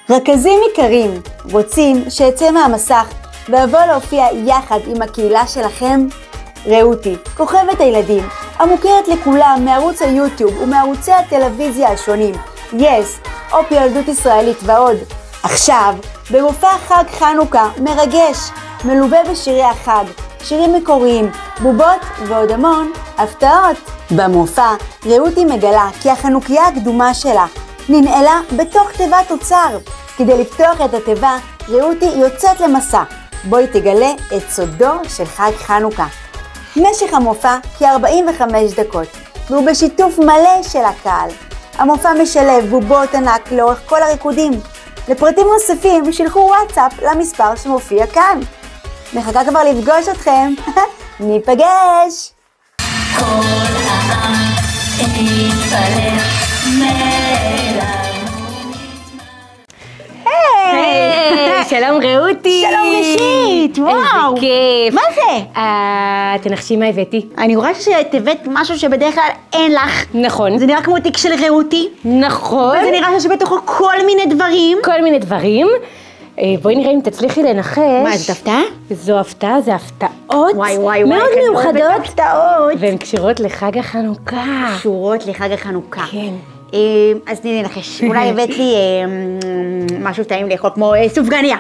רכזים יקרים, רוצים שיצא מהמסך ואבוא להופיע יחד עם הקהילה שלכם? ראותי, כוכבת הילדים, המוכרת לכולם מערוץ היוטיוב ומערוצי הטלוויזיה השונים, יס, אופי ילדות ישראלית ועוד. עכשיו, במופע חג חנוכה מרגש, מלווה בשירי החג, שירים מקוריים, בובות ועוד המון הפתעות. במופע, ראותי מגלה כי החנוכיה הקדומה שלה ננעלה בתוך תיבת אוצר. כדי לפתוח את התיבה, ראותי יוצאת למסע. בואי תגלה את סודו של חג חנוכה. משך המופע כ-45 דקות, והוא בשיתוף מלא של הקהל. המופע משלב בובות ענק לאורך כל הריקודים. לפרטים נוספים שלחו וואטסאפ למספר שמופיע כאן. מחכה כבר לפגוש אתכם. ניפגש! כל העם יתפלל שלום ראותי. שלום ראשית, וואו. איזה כיף. מה זה? תנחשי מה הבאתי. אני רואה שאת הבאת משהו שבדרך כלל אין לך. נכון. זה נראה כמו תיק של ראותי. נכון. וזה נראה שבתוכו כל מיני דברים. כל מיני דברים. בואי נראה אם תצליחי לנחש. מה, זאת הפתעה? זו הפתעה, זה הפתעות וואי, מאוד מיוחדות. הפתעות. והן קשורות לחג החנוכה. קשורות לחג החנוכה. כן. אז תני לי לנחש, אולי הבאת לי משהו טעים לאכול כמו סופגניה.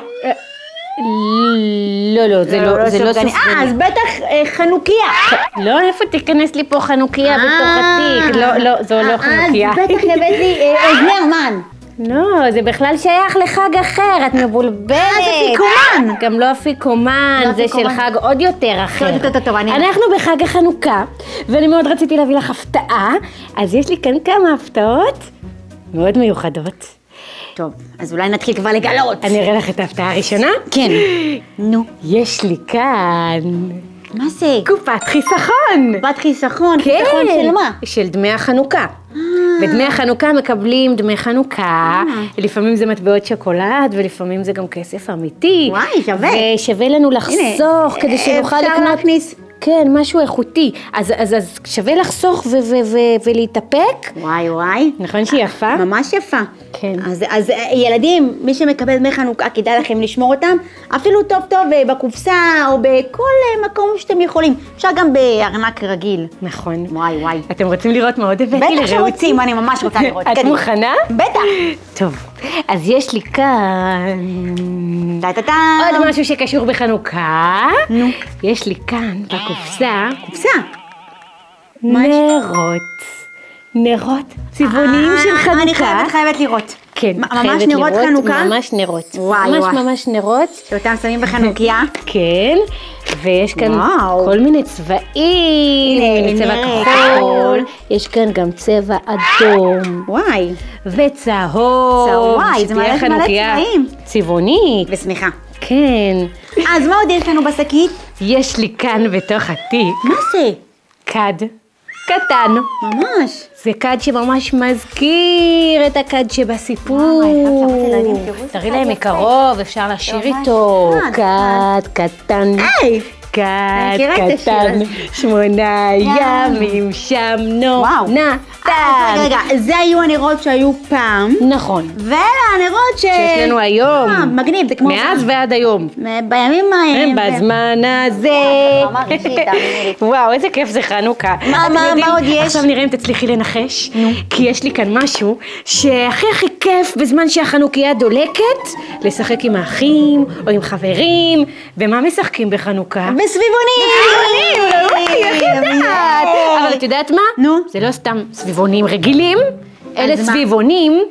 לא, זה לא סופגניה. אז בטח חנוכיה. לא, איפה תיכנס לי פה חנוכיה בתוך התיק? לא, זו לא חנוכיה. אז בטח הבאת לי אוזני המן. לא, זה בכלל שייך לחג אחר, את מבולבלת. זה אפיקומן. גם לא אפיקומן, זה של חג עוד יותר אחר. טוב, אנחנו בחג החנוכה, ואני מאוד רציתי להביא לך הפתעה, אז יש לי כאן כמה הפתעות מאוד מיוחדות. טוב, אז אולי נתחיל כבר לגלות. אני אראה לך את ההפתעה הראשונה? כן. נו. יש לי כאן... מה זה? קופת חיסכון. קופת חיסכון? כן. חיסכון של מה? של דמי החנוכה. בדמי החנוכה מקבלים דמי חנוכה, לפעמים זה מטבעות שוקולד ולפעמים זה גם כסף אמיתי. וואי, שווה. ושווה לנו לחסוך כדי שנוכל לקנות. אפשר להכניס. כן, משהו איכותי. אז שווה לחסוך ולהתאפק. וואי. נכון שהיא יפה? ממש יפה. כן. אז ילדים, מי שמקבל דמי חנוכה, כדאי לכם לשמור אותם, אפילו טוב בקופסה או בכל מקום שאתם יכולים. אפשר גם בארנק רגיל. נכון. וואי. אתם רוצים לראות מה עוד הבאתי לראותי? בטח שרוצים, אני ממש רוצה לראות. את מוכנה? בטח. טוב, אז יש לי כאן... עוד משהו שקשור בחנוכה. נו. יש לי כאן בקופסה... קופסה? נרות צבעוניים של חנוכה. אני חייבת לראות. כן, ממש נרות חנוכה? ממש נרות. וואי. ממש נרות. שאותם שמים בחנוכיה? כן, ויש כאן כל מיני צבעים. הנה, צבע כחול, יש כאן גם צבע אדום. וואי. וצהוב. וואי, זה מלא צבעים. צבעונית. ושמחה. כן. אז מה עוד יש לנו בשקית? יש לי כאן בתוך התיק. מה זה? כד קטן. ממש. זה כד שממש מזכיר את הכד שבסיפור. תראי להם מקרוב, אפשר לשיר איתו. כד קטן. כד קטן, 8 ימים שם נתן. רגע, זה היו הנרות שהיו פעם. נכון. ואלה הנרות שיש לנו היום. מגניב, זה כמו... מאז ועד היום. בימים ההם. בזמן הזה. וואו, איזה כיף זה חנוכה. מה עוד יש? עכשיו נראה אם תצליחי לנחש. כי יש לי כאן משהו שהכי כיף בזמן שהחנוכיה דולקת, לשחק עם האחים או עם חברים. ומה משחקים בחנוכה? בסביבונים! איך יודעת? אבל את יודעת מה? נו. זה לא סתם סביבונים רגילים, אלה סביבונים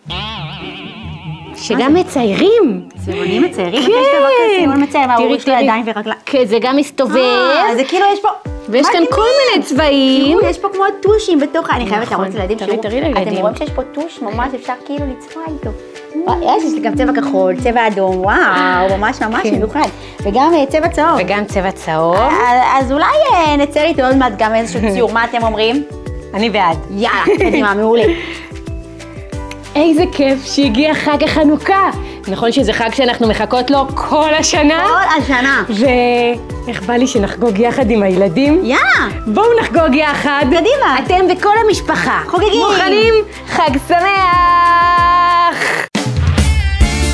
שגם מציירים. סביבונים מציירים? כן. יש דבר כזה סביבון מצייר, מה, יש לו ידיים ורגליים? כן, זה גם מסתובב. זה כאילו יש פה... ויש כאן כל מיני צבעים. יש פה כמו טושים בתוך... אני חייבת להראות לילדים שיראו. תראי לילדים. אתם רואים שיש פה טוש ממש, אפשר כאילו לצבוע איתו. יש לי גם צבע כחול, צבע אדום, וואו, ממש מיוחד. וגם צבע צהוב. וגם צבע צהוב. אז אולי נצא איתו עוד מעט גם איזשהו ציור, מה אתם אומרים? אני בעד. יאללה, קדימה, מעולה. איזה כיף שהגיע חג החנוכה. נכון שזה חג שאנחנו מחכות לו כל השנה? כל השנה. ואיך בא לי שנחגוג יחד עם הילדים? יאללה. בואו נחגוג יחד. קדימה. אתם וכל המשפחה. חוגגים. מוכנים? חג שמח!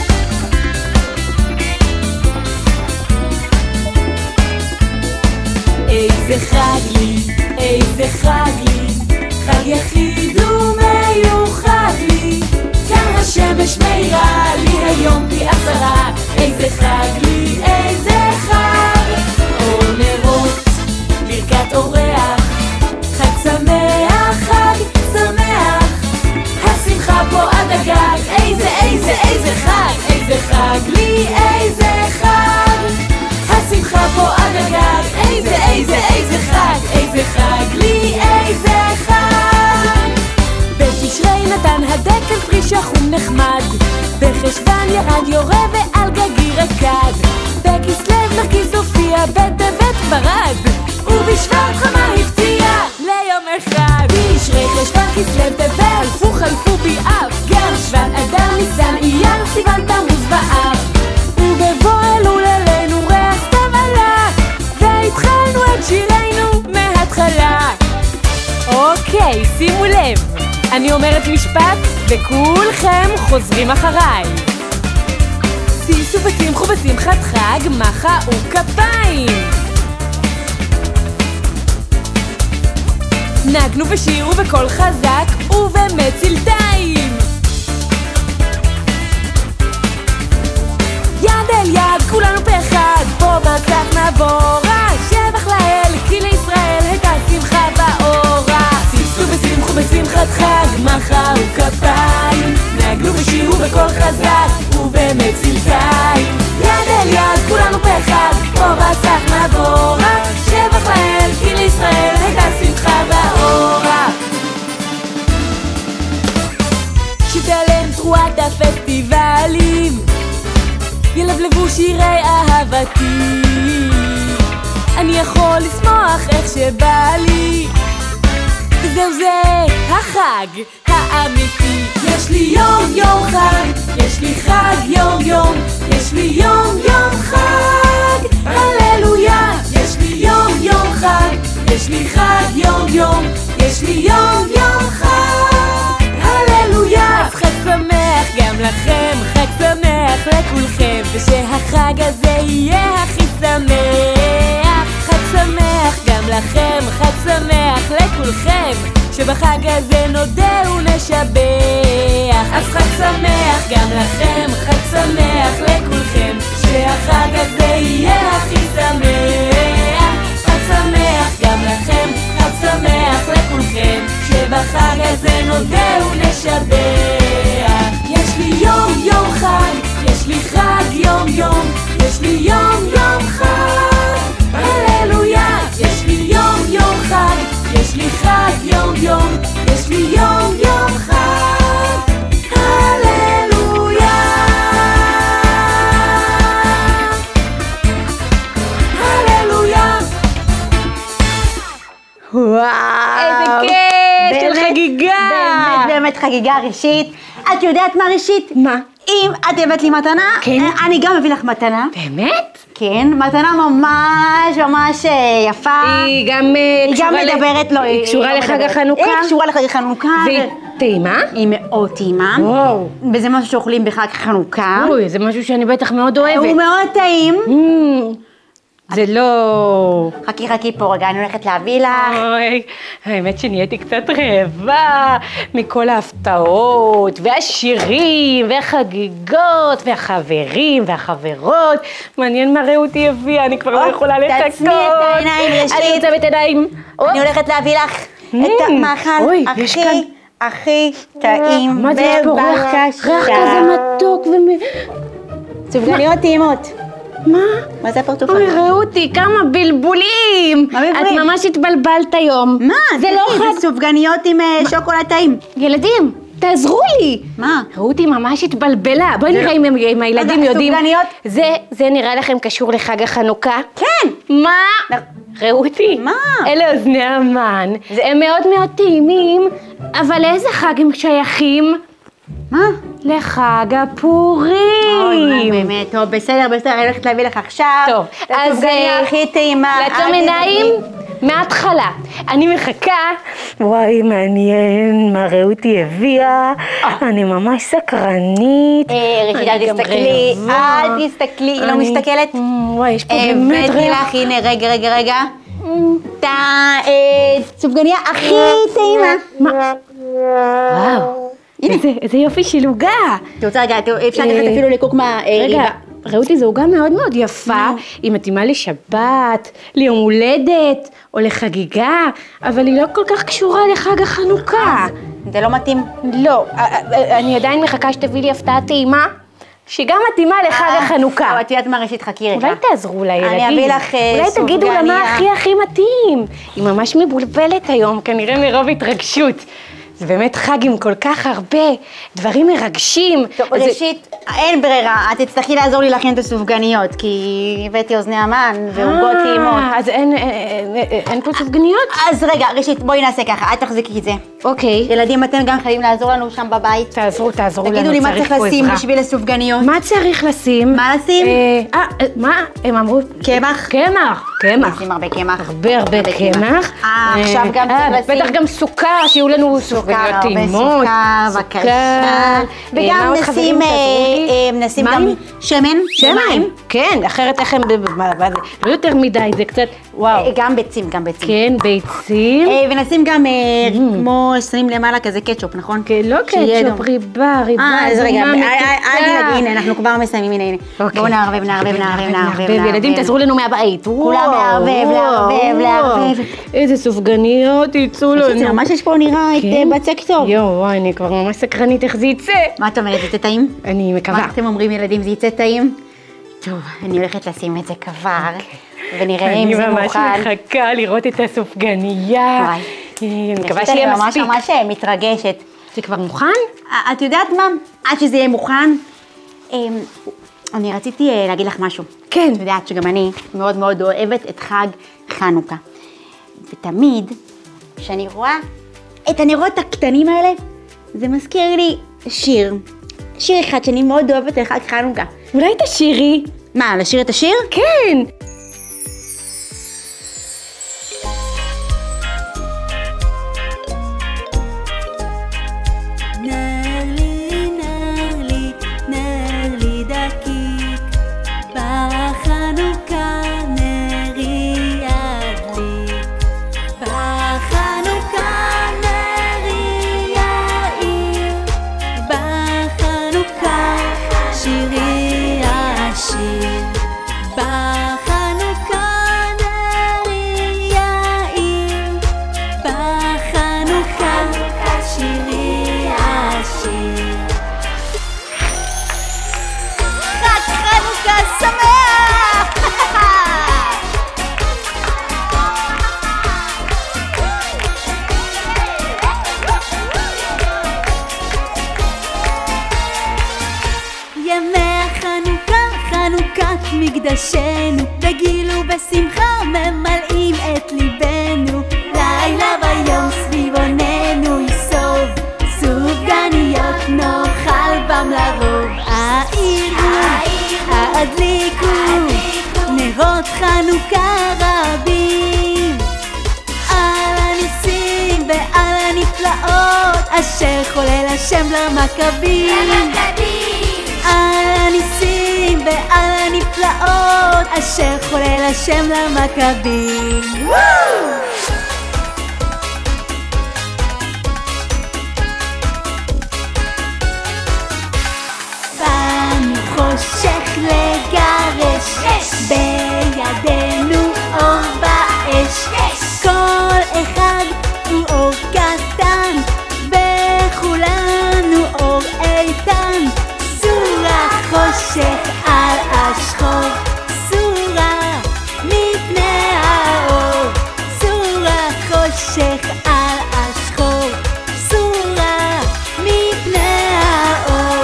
נשמרה לי היום פי 10. איזה חג לי, איזה חג. אור נרות, ברכת אורח, חג שמח, חג שמח. השמחה פה עד הגג. איזה חג, איזה חג לי, איזה חג. השמחה פה עד הגג. איזה חג, איזה חג לי, איזה חג. בתשרי נתן הדקל פרי שחום נחמד, בחשוון ירד יורה ועל גגי רקד, בכסלו נרקיס הופיע, בטבת ברד, ובשבט חמה הפתיע ליום אחד. תשרי חשוון כסלו טבת חלפו ביעף, גם שבט אדר ניסן אייר סיוון תמוז באב, ובבוא אלול אלינו ריח סתיו עלה, והתחלנו את שירנו מההתחלה. אוקיי, שימו לב, אני אומרת משפט וכולכם חוזרים אחריי. שישו ושמחו בשמחת חג, מחאו כפיים. נגנו ושירו בקול חזק ובמצלתיים. יד אל יד כולנו פה אחד, פה מסך נבורה, שבח לאל כי לישראל הייתה שמחה באורה. שישו ושמחו בשמחת חג, מחאו כפיים. נגנו ושירו בקול חזק ובמצלתיים. יד אל יד כולנו פה אחד, פה מסך נבורה, שבח לאל כי לישראל הייתה שמחה באורה. שתעלם תרועת הפסטיבלים, ילבלבו שירי אהבתי, אני יכול לשמוח איך שבא לי, וזהו זה החג האמיתי. יש לי יום חג, יש לי חג יום, יש לי יום חג, הללויה. יש לי יום חג, יש לי חג יום, יש לי יום חג, הללויה. אז חג שמח גם לכם, חג שמח לכולכם, ושהחג הזה יהיה הכי שמח. חג שמח גם לכם, חג שמח לכולכם, שבחג הזה נודה ונשבח. אז חג שמח גם לכם, חג שמח לכולכם, שהחג הזה יהיה הכי שמח. חג שמח גם לכם, חג שמח לכולכם, שבחג הזה נודה ונשבח. יש לי יום חג, יש לי חג יום, יש לי יום חג, הללויה. יש לי יום חג, יש לי חג יום, יש לי יום חג, הללויה, הללויה. וואו, איזה כיף של חגיגה. באמת חגיגה ראשית. את יודעת מה ראשית? מה? אם את הבאת לי מתנה, כן. אני גם מביא לך מתנה. באמת? כן, מתנה ממש יפה. היא גם מדברת, לא, היא קשורה לחג מדברת. החנוכה? היא קשורה לחג החנוכה. והיא טעימה? היא מאוד טעימה. וואו. וזה משהו שאוכלים בחג חנוכה. אוי, זה משהו שאני בטח מאוד אוהבת. הוא מאוד טעים. זה לא... חכי פה רגע, אני הולכת להביא לך. אוי, האמת שנהייתי קצת רעבה מכל ההפתעות והשירים והחגיגות והחברים והחברות. מעניין מה רעותי הביאה, אני כבר לא יכולה לחכות. תעצמי את העיניים ראשית. אני רוצה את העיניים. אני הולכת להביא לך את המאכל הכי טעים. מה זה פה? ריח כזה מתוק סופגניות טעימות. מה? מה זה הפרצוף אוי, הזה? רעותי, כמה בלבולים. מה בלבולים? את ממש התבלבלת היום. מה? זה לא חג. זה סופגניות עם שוקולד טעים. ילדים, תעזרו לי. מה? רעותי ממש התבלבלה. בואי נראה אם הילדים יודעים. סופגניות? זה נראה לכם קשור לחג החנוכה? כן. מה? רעותי. מה? אלה אוזני המן. הם מאוד מאוד טעימים, אבל לאיזה חג הם שייכים? מה? לחג הפורים. אוי, באמת, טוב, בסדר, אני הולכת להביא לך עכשיו. טוב, אז הסופגניה הכי טעימה. לעצום עיניים מההתחלה. אני מחכה. וואי, מעניין מה רעותי הביאה. אני ממש סקרנית. ראשית, אל תסתכלי, היא לא מסתכלת. וואי, יש פה באמת הבאתי ריח. לך, הנה, רגע. סופגניה הכי טעימה. וואו, איזה יופי של עוגה. אתה רוצה רגע, אפשר לקחת אפילו לקוקמה רגע, רעותי, זו עוגה מאוד מאוד יפה, היא מתאימה לשבת, ליום הולדת, או לחגיגה, אבל היא לא כל כך קשורה לחג החנוכה. זה לא מתאים? לא, אני עדיין מחכה שתביא לי הפתעה טעימה, שגם מתאימה לחג החנוכה. אבל את יודעת מה, ראשית, חכי רגע. אולי תעזרו לילדים. אני אביא לך סופגניה. אולי תגידו לה מה הכי מתאים. היא ממש מבולבלת היום, כנראה מרוב התרגשות. זה באמת חג עם כל כך הרבה דברים מרגשים. טוב, ראשית, אין ברירה, את תצטרכי לעזור לי להכין את הסופגניות, כי הבאתי אוזני המן ועוגות טעימות. אז אין פה סופגניות? אז רגע, ראשית, בואי נעשה ככה, את תחזיקי את זה. אוקיי. ילדים, אתם גם חייבים לעזור לנו שם בבית. תעזרו לנו, צריך פה עזרה. תגידו לי מה צריך לשים בשביל הסופגניות. מה צריך לשים? מה לשים? מה? הם אמרו? קמח. קמח. נשים הרבה קמח. הרבה קמח. עכשיו גם צריך לשים. בטח גם סוכר, שיהיו לנו סופגניות טעימות. סוכר, בבקשה. וגם נשים גם שמן. שמן? כן, אחרת איך הם, לא יותר מדי, זה קצת, וואו. גם ביצים, כן, ביצים. ונשים גם כמו שמים למעלה כזה קטשופ, נכון? כן, לא קטשופ, ריבה. אז רגע, הנה, אנחנו כבר מסיימים, הנה. בואו נערבב. ילדים, תעזרו לנו מהבית. כולם לערבב. איזה סופגניות יצאו לנו. זה ממש יש פה נראה את בצק טוב. יואו, אני כבר ממש סקרנית איך זה יצא. מה את אומרת, יצא טעים? אני מקווה. מה אתם אומרים ילדים, זה יצא טעים? טוב, אני הולכת לשים את זה כבר, ונראה אם זה מוכן. אני ממש מחכה לראות את הסופגנייה. אני מקווה שיהיה מספיק. ממש מתרגשת. זה כבר מוכן? את יודעת מה? עד שזה יהיה מוכן, אני רציתי להגיד לך משהו. כן. את יודעת שגם אני מאוד מאוד אוהבת את חג חנוכה. ותמיד, כשאני רואה את הנרות הקטנים האלה, זה מזכיר לי שיר אחד שאני מאוד אוהבת לחג חנוכה. אולי תשירי? מה, לשיר את השיר? כן! מקדשנו, בגיל ובשמחה ממלאים את ליבנו. לילה ויום סביב עוננו יסוב, סופגניות נאכל בם לרוב. העירו, הדליקו, נרות חנוכה רבים, על הניסים ועל הנפלאות אשר חולל השם למכבים. על הניסים ועל הנפלאות אשר חולל השם למכבים. באנו חושך לגרש, בידינו אור באש, כל אחד הוא אור קטן, בכולנו אור איתן. חושך על השחור, סורה מפני האור, סורה חושך על השחור, סורה מפני האור.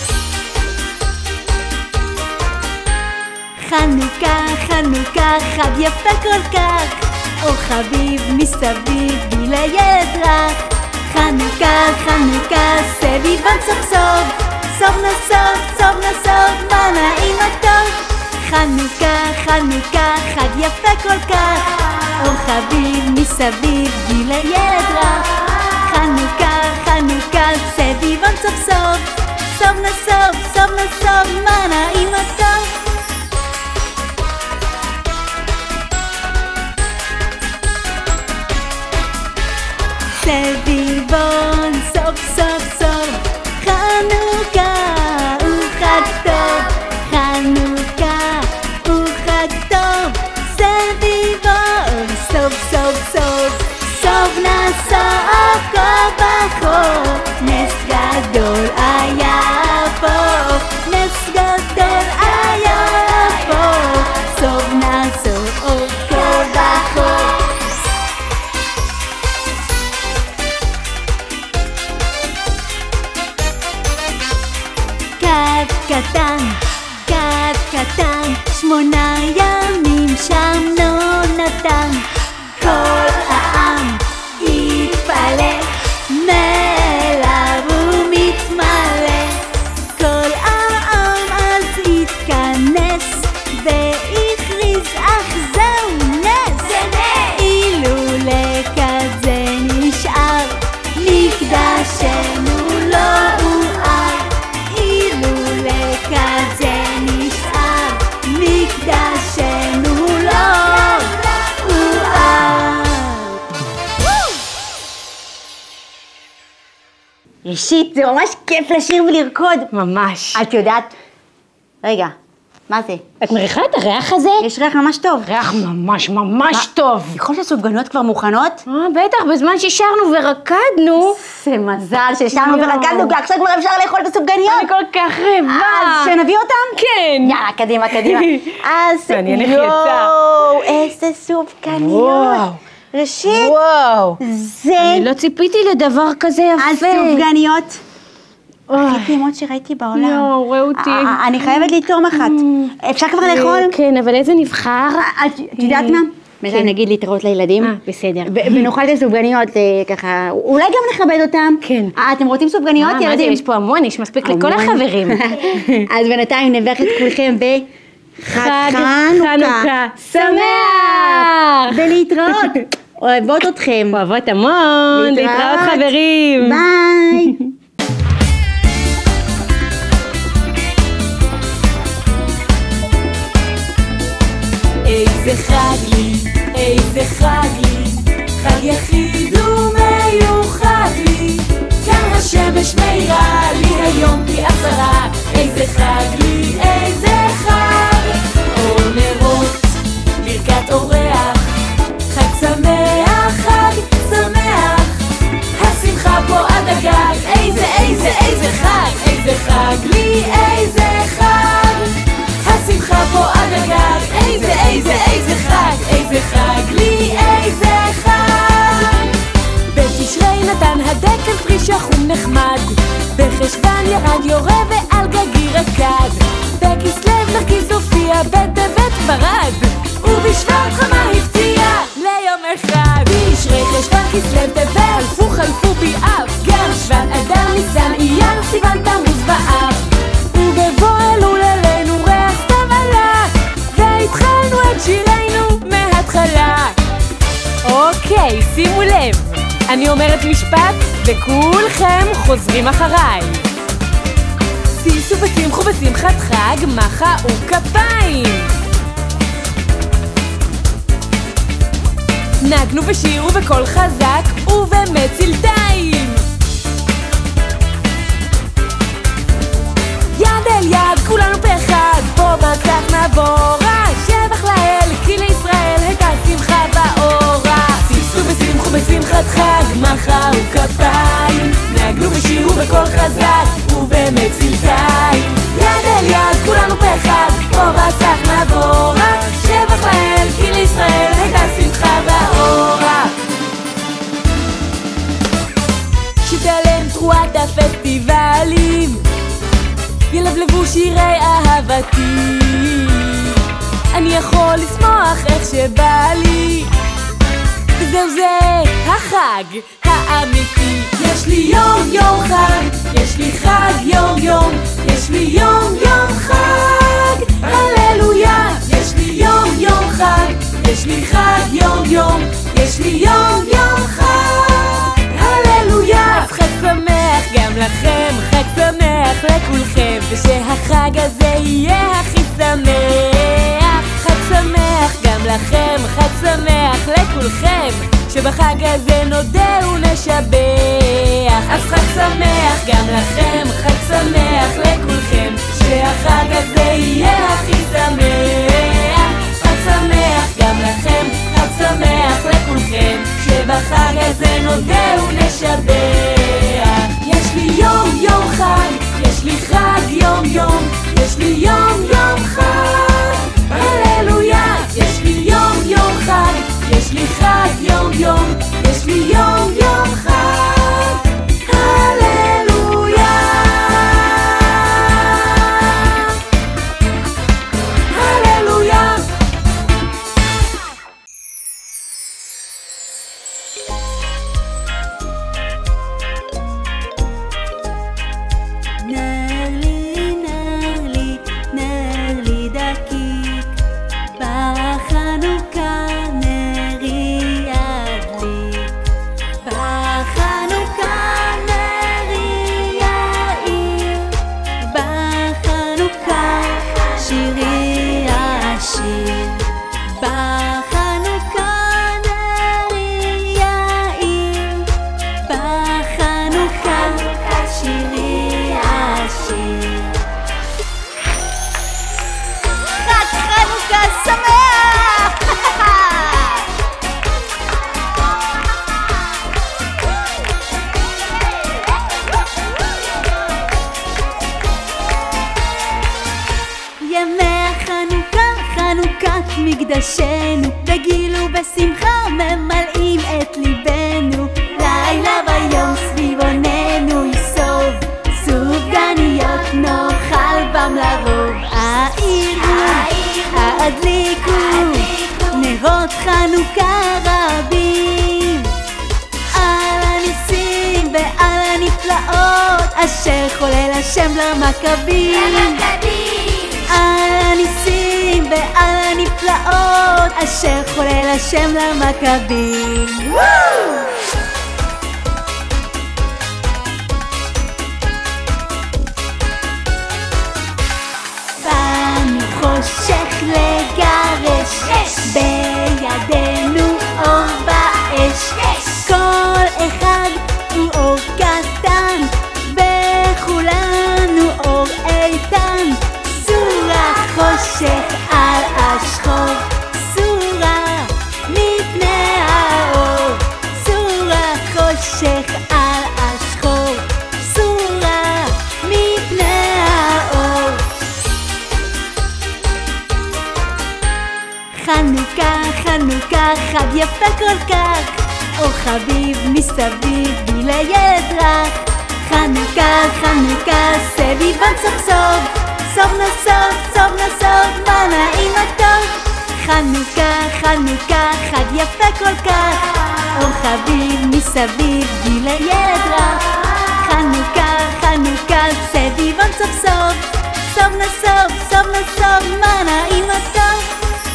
חנוכה, חנוכה, חג יפה כל כך, אור חביב מסביב גיל הילד רך. חנוכה, חנוכה, סביבון סוף סוף, סוף נסוף, מה נעים הטוב. חנוכה, חנוכה, חג יפה כל כך, אור חביב מסביב גיל הילד רך. חנוכה, חנוכה, סביבון סוף סוף, סוף נסוף, מה נעים הטוב. סביבון סוף סוף, קטן, כת קטן, 8 ימים שם נתן. כל העם יתפלא, מאליו ומתמלא. כל העם אז התכנס והכריז, אך זהו נס. אילולא כזה נשאר, מקדשנו לא הואר. אילולא כזה נשאר, מקדשנו לא הואר. ראשית, זה ממש כיף לשיר ולרקוד. ממש. את יודעת? רגע, מה זה? את מריחה את הריח הזה? יש ריח ממש טוב. ריח ממש טוב. יכול שהסופגניות כבר מוכנות? בטח, בזמן ששרנו ורקדנו. זה מזל ששרנו ורקדנו, כי עכשיו כבר אפשר לאכול את הסופגניות. אני כל כך רעבה. אז שנביא אותם? כן. יאללה, קדימה. אז מעניין איך יצא. יואו, איזה סופגניות. ראשית, וואו. זה אני לא ציפיתי לדבר כזה יפה. הסופגניות הכי טעימות שראיתי בעולם. יואו, רעותי. אני חייבת לטעום אחת. אפשר כבר לאכול? כן, אבל איזה נבחר? את יודעת מה? בינתיים נגיד להתראות לילדים. בסדר. ונאכל את הסופגניות ככה, אולי גם נכבד אותם. כן. אתם רוצים סופגניות, מה זה, ילדים? יש פה המון, יש מספיק לכל החברים. אז בינתיים נברך את כולכם חג חנוכה שמח! ולהתראות. אוהבות אתכם. אוהבות המון. להתראות חברים. ביי. איזה חג לי, איזה חג לי, חג יחיד ומיוחד לי. כאן השמש מאירה לי היום פי 10. איזה חג לי, איזה חג. אור נרות, ברכת אורח, חג שמח, חג שמח. השמחה פה עד הגג. איזה חג, איזה חג לי, איזה חג. השמחה פה עד הגג. איזה חג לי, איזה חג. בתשרי נתן הדקל פרי שחום נחמד. בחשוון ירד יורה ועל גגי רקד. בכסלו נרקיס הופיע, בטבת ברד. ובשבט חמה הפתיע ליום אחד. בתשרי חשוון כסלו טבת חלפו באב. גם שבט אדר ניסן אייר סיוון תמוז באב. ובבוא אלול אלינו ריח סתיו עלה. והתחלנו את שירנו מההתחלה. אוקיי, שימו לב, אני אומרת משפט וכולכם חוזרים אחריי. שישו ושמחו בשמחת חג, מחאו כפיים. נגנו ושירו בקול חזק ובמצלתיים. יד אל יד כולנו פה-אחד, פה מסך נבורה. שבח לאל כי לישראל הייתה שמחה ואורה. שישו ושמחו בשמחת חג, מחאו כפיים. נגנו ושירו בקול חזק ובמצלתיים. יד אל יד כולנו פה-אחד, פה מסך נבורה. שבח לאל כי לישראל הייתה שמחה ואורה. שתעלם תרועת הפסטיבלים, ילבלבו שירי אהבתי. אני יכול לשמוח איך שבא לי. וזהו זה החג האמיתי. יש לי יום חג, יש לי חג יום. יש לי יום חג, הללויה. יש לי יום חג, יש לי חג יום. יש לי יום חג, הללויה. אז חג שמח גם לכם, חג שמח לכולכם. ושהחג הזה יהיה הכי שמח. חג שמח גם לכם, חג שמח לכולכם. שבחג הזה נודה ונשבח. אז חג שמח גם לכם, חג שמח לכולכם. שהחג הזה יהיה הכי שמח. חג שמח גם לכם, חג שמח לכולכם. שבחג הזה נודה ונשבח. יש לי יום חג, יש לי חג יום. יש לי יום חג, הללויה. יש לי יום חג, יש לי חג יום. יש לי יום חג, הללויה. בחנוכה שירי השיר, בחנוכה נרי יאיר, בחנוכה שירי השיר. חג חנוכה שמח! ימי החנוכה, חנוכת מקדשנו, בגיל ובשמחה ממלאים את ליבנו. לילה ויום סביב עוננו יסוב, סופגניות נאכל בם לרוב. הדליקו נרות חנוכה רבים, על הניסים ועל הנפלאות אשר חולל השם למכבים. על הניסים ועל הנפלאות אשר חולל השם למכבים. באנו חושך לגרש, בידינו אור באש, כל אחד הוא אור קטן, בכולנו אור איתן. סורה חושך על השחור, סורה מפני האור, סורה חושך על השחור, סורה מפני האור. חנוכה, חנוכה, חג יפה כל כך, אור חביב מסביב גיל הילד רך. חנוכה, חנוכה, סביבן סוף סוף, סוף נסוף, סוף נסוף, מה נעים הטוב. חנוכה, חנוכה, חג יפה כל כך, אור חביב מסביב גיל הילד רך. חנוכה, חנוכה, סביבן סוף סוף, סוף נסוף, סוף נסוף, מה נעים הטוב.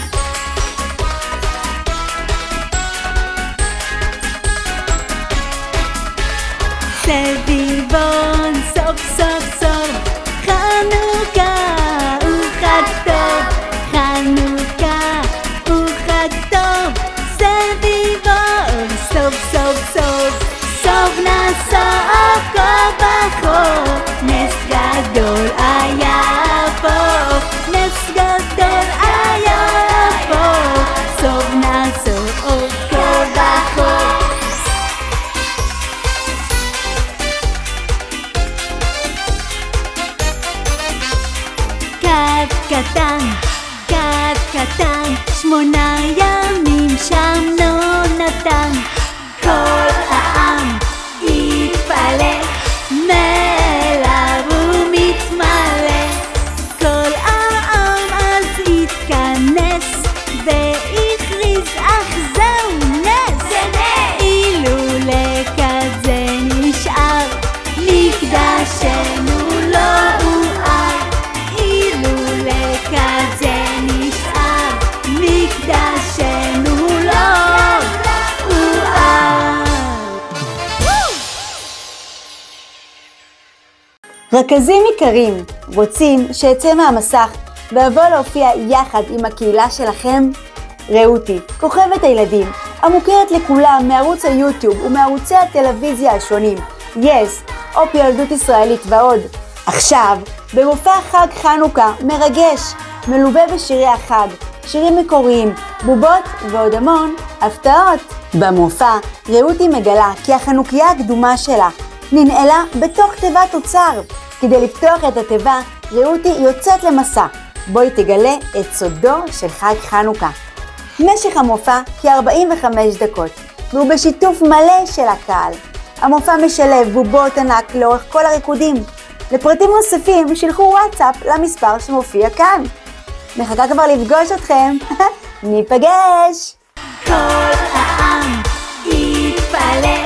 סביבון סוף סוף סוף, חנוכה הוא חג טוב, חנוכה הוא חג טוב. סביבון סוף סוף סוף, סוף נסוף כה בחור, נס גדול היה פה, נס גדול היה פה, סוף נסוף כה בחור. קטן, כת קטן, 8 ימים שם נתן. כל העם יתפלא, מלב ומתמלא. כל העם אז יתכנס והכריז, אך זהו נס, אילולא כזה נשאר, מקדשנו לא הואר. כזה נשאר, מקדשנו לא הואר. רכזים יקרים, רוצים שאצא מהמסך ואבוא להופיע יחד עם הקהילה שלכם? ראו אותי, כוכבת הילדים, המוכרת לכולם מערוץ היוטיוב ומערוצי הטלוויזיה השונים, יס, אופי ילדות ישראלית ועוד. עכשיו, במופע חג חנוכה מרגש, מלווה בשירי החג, שירים מקוריים, בובות ועוד המון הפתעות. במופע ראותי מגלה כי החנוכיה הקדומה שלה ננעלה בתוך תיבת אוצר. כדי לפתוח את התיבה, ראותי יוצאת למסע, בו היא תגלה את סודו של חג חנוכה. משך המופע כ-45 דקות, והוא בשיתוף מלא של הקהל. המופע משלב בובות ענק לאורך כל הריקודים. לפרטים נוספים שלחו וואטסאפ למספר שמופיע כאן. מחכה כבר לפגוש אתכם. ניפגש! כל העם יתפלא,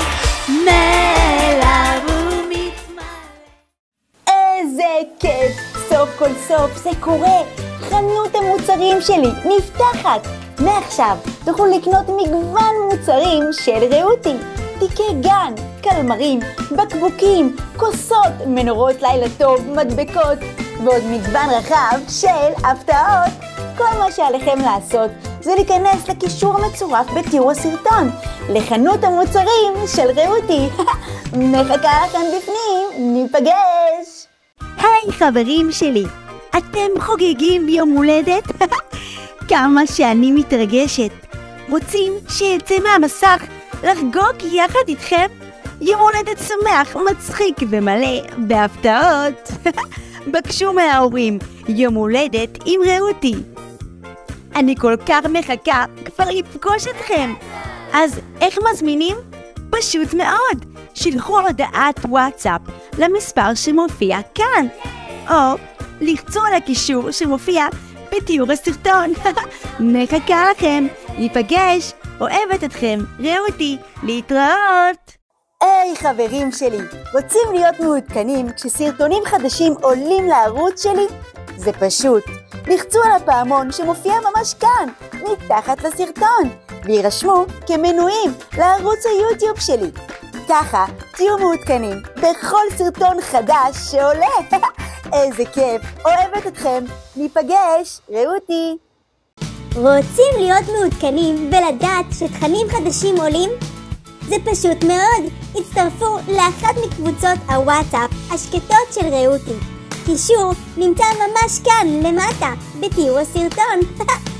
מלב ומתמלא. איזה כיף! סוף כל סוף זה קורה! חנות המוצרים שלי נפתחת! מעכשיו תוכלו לקנות מגוון מוצרים של ראותי. תיקי גן, קלמרים, בקבוקים, כוסות, מנורות לילה טוב, מדבקות, ועוד מגוון רחב של הפתעות. כל מה שעליכם לעשות זה להיכנס לקישור המצורף בתיאור הסרטון, לחנות המוצרים של רעותי. מחכה לכם בפנים, ניפגש. היי חברים שלי, אתם חוגגים יום הולדת? כמה שאני מתרגשת. רוצים שיצא מהמסך לחגוג יחד איתכם? יום הולדת שמח, מצחיק ומלא בהפתעות. בקשו מההורים, יום הולדת עם רעותי. אני כל כך מחכה כבר לפגוש אתכם. אז איך מזמינים? פשוט מאוד. שלחו הודעת וואטסאפ למספר שמופיע כאן, או לחצו על הקישור שמופיע בתיאור הסרטון. מחכה לכם, ניפגש, אוהבת אתכם, רעותי, להתראות. היי חברים שלי, רוצים להיות מעודכנים כשסרטונים חדשים עולים לערוץ שלי? זה פשוט, לחצו על הפעמון שמופיע ממש כאן, מתחת לסרטון, וירשמו כמנויים לערוץ היוטיוב שלי. ככה תהיו מעודכנים בכל סרטון חדש שעולה. איזה כיף, אוהבת אתכם, ניפגש, רעותי. רוצים להיות מעודכנים ולדעת שתכנים חדשים עולים? זה פשוט מאוד, הצטרפו לאחת מקבוצות הוואטסאפ השקטות של רעותי. קישור נמצא ממש כאן למטה בתיאור הסרטון.